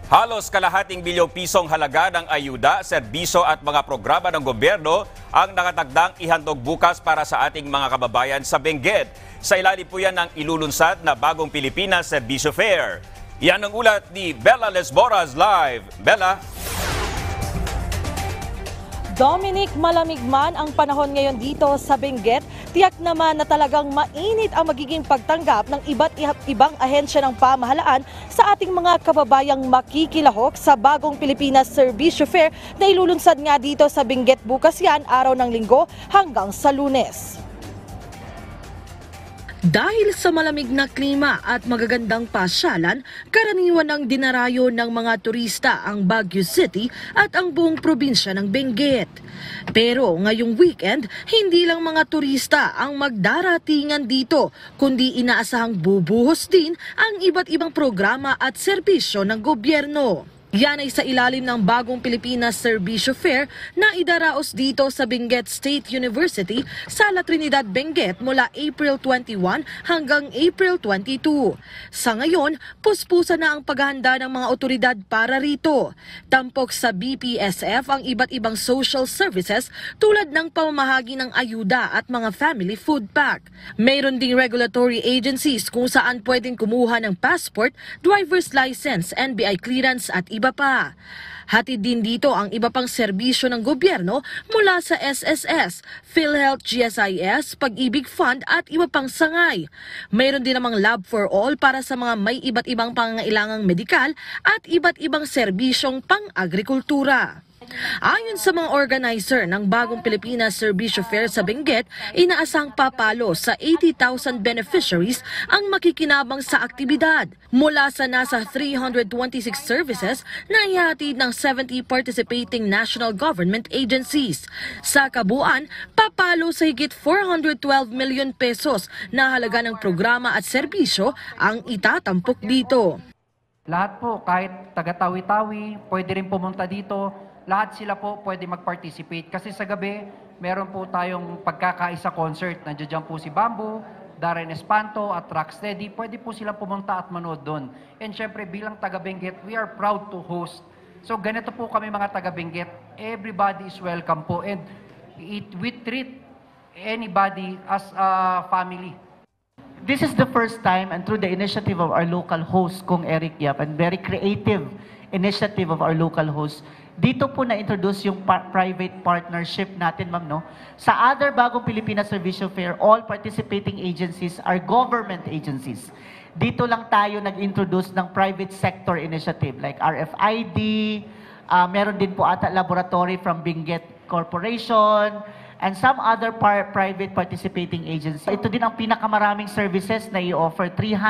Halos kalahating bilyong pisong halaga ng ayuda, serbisyo at mga programa ng gobyerno ang nakatagdang ihandog bukas para sa ating mga kababayan sa Benguet. Sa ilalim po yan ng ilulunsad na Bagong Pilipinas Serbisyo Fair. Yan ang ulat ni Bella Lesboras live. Bella? Dominic, malamig man ang panahon ngayon dito sa Benguet, tiyak naman na talagang mainit ang magiging pagtanggap ng iba't ibang ahensya ng pamahalaan sa ating mga kababayang makikilahok sa Bagong Pilipinas Serbisyo Fair na ilulunsad nga dito sa Benguet bukas yan, araw ng Linggo hanggang sa Lunes. Dahil sa malamig na klima at magagandang pasyalan, karaniwan ang dinarayo ng mga turista ang Baguio City at ang buong probinsya ng Benguet. Pero ngayong weekend, hindi lang mga turista ang magdaratingan dito, kundi inaasahang bubuhos din ang iba't ibang programa at serbisyo ng gobyerno. Yan ay sa ilalim ng Bagong Pilipinas Serbisyo Fair na idaraos dito sa Benguet State University sa La Trinidad, Benguet mula April 21 hanggang April 22. Sa ngayon, puspusa na ang paghahanda ng mga otoridad para rito. Tampok sa BPSF ang iba't ibang social services tulad ng pamamahagi ng ayuda at mga family food pack. Mayroon ding regulatory agencies kung saan pwedeng kumuha ng passport, driver's license, NBI clearance at iba pa. Hatid din dito ang iba pang serbisyo ng gobyerno mula sa SSS, PhilHealth, GSIS, Pag-ibig Fund at iba pang sangay. Mayroon din namang Lab for All para sa mga may iba't ibang pangangailangang medikal at iba't ibang serbisyong pang-agrikultura. Ayon sa mga organizer ng Bagong Pilipinas Serbisyo Fair sa Benguet, inaasang papalo sa 80,000 beneficiaries ang makikinabang sa aktibidad. Mula sa nasa 326 services na ihatid ng 70 participating national government agencies. Sa kabuuan, papalo sa higit 412 million pesos na halaga ng programa at serbisyo ang itatampok dito. Lahat po, kahit taga-Tawi-Tawi, pwede rin pumunta dito. Lahat sila po pwede mag-participate. Kasi sa gabi, meron po tayong pagkakaisa concert. Nandiyan po si Bamboo, Darren Espanto at Rocksteady. Pwede po silang pumunta at manood doon. And syempre, bilang taga-Benguet, we are proud to host. So ganito po kami mga taga-Benguet. Everybody is welcome po. And we treat anybody as a family. This is the first time and through the initiative of our local host, Kong Eric Yap, and very creative initiative of our local host, dito po na-introduce yung private partnership natin, ma'am, no? Sa other Bagong Pilipinas Serbisyo Fair, all participating agencies are government agencies. Dito lang tayo nag-introduce ng private sector initiative like RFID, meron din po ata laboratory from Benguet Corporation, and some other private participating agencies. Ito din ang pinakamaraming services na i-offer.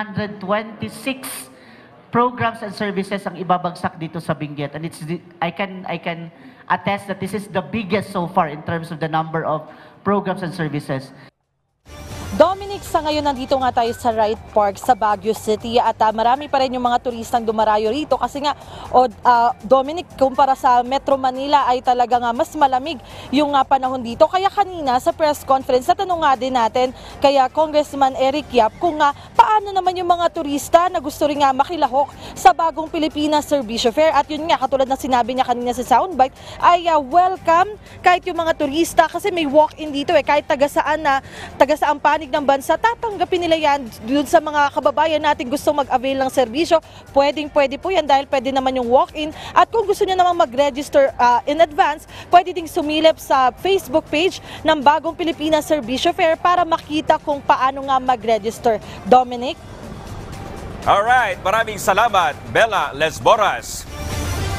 326 programs and services ang ibabagsak dito sa Benguet. And I can attest that this is the biggest so far in terms of the number of programs and services. Dominic, sa ngayon nandito nga tayo sa Wright Park sa Baguio City at marami pa rin yung mga turistang dumarayo rito kasi nga, Dominic, kumpara sa Metro Manila ay talaga nga mas malamig yung panahon dito. Kaya kanina sa press conference, natanong nga din natin kaya Congressman Eric Yap kung paano naman yung mga turista na gusto rin nga makilahok sa Bagong Pilipinas Serbisyo Fair. At yun nga, katulad ng sinabi niya kanina sa soundbite, ay welcome kahit yung mga turista kasi may walk-in dito kahit taga-saan panig ng bansa, tatanggapin nila yan dun sa mga kababayan natin gusto mag-avail ng serbisyo. Pwede po yan dahil pwede naman yung walk-in. At kung gusto nyo naman mag-register in advance, pwede ding sumilip sa Facebook page ng Bagong Pilipinas Serbisyo Fair para makita kung paano nga mag-register. Dominic? Alright, maraming salamat, Bella Lesboras.